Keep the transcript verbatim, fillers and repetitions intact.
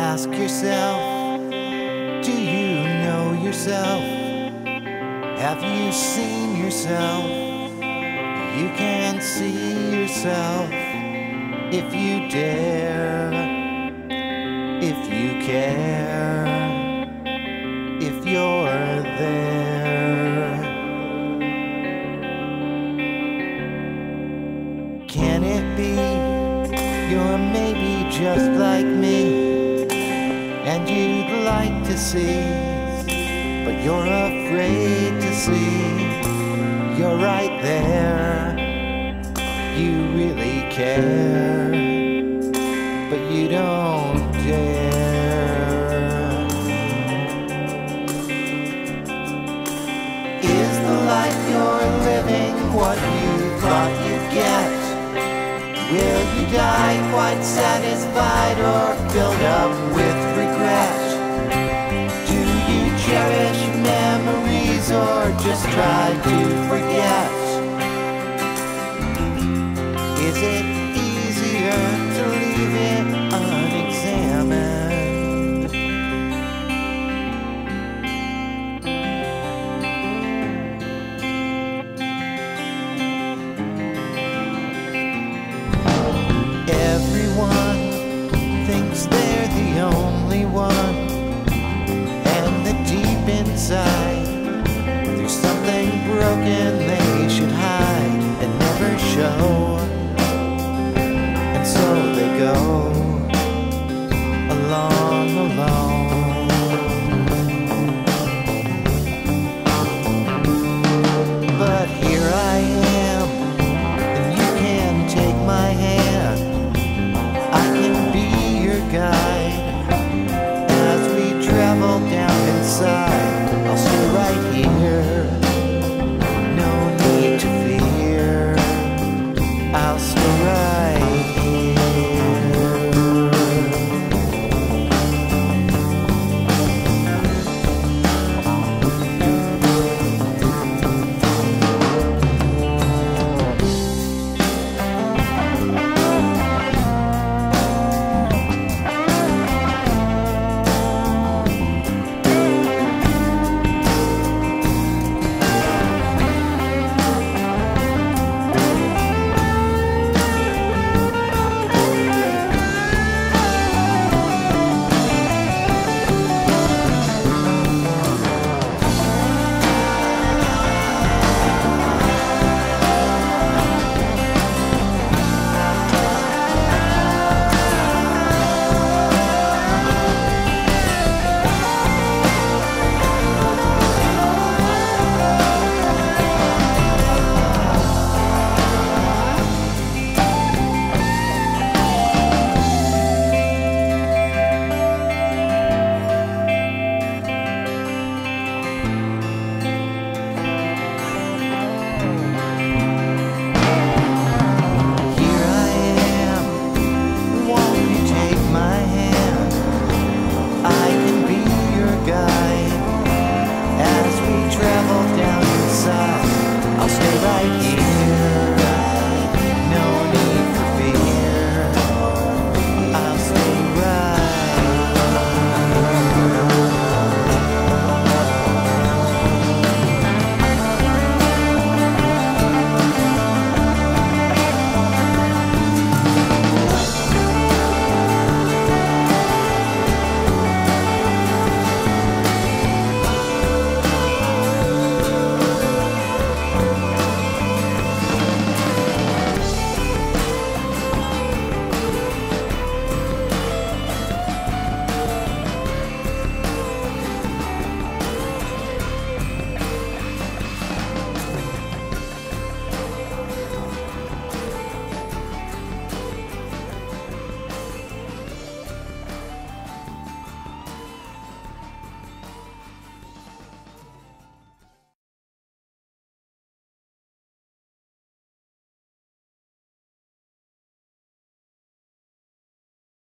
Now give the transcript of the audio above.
Ask yourself, do you know yourself? Have you seen yourself? You can see yourself if you dare, if you care, if you're there. Can it be you're maybe just like me, and you'd like to see, but you're afraid to see? You're right there, you really care, but you don't dare. Is the life you're living what you thought you'd get? Will you die quite satisfied or filled up with regret? Do you cherish memories or just try to forget? Is it easier to leave it unexamined? Everyone thinks they're the only one, and that deep inside there's something broken they should hide and never show. And so they go along alone.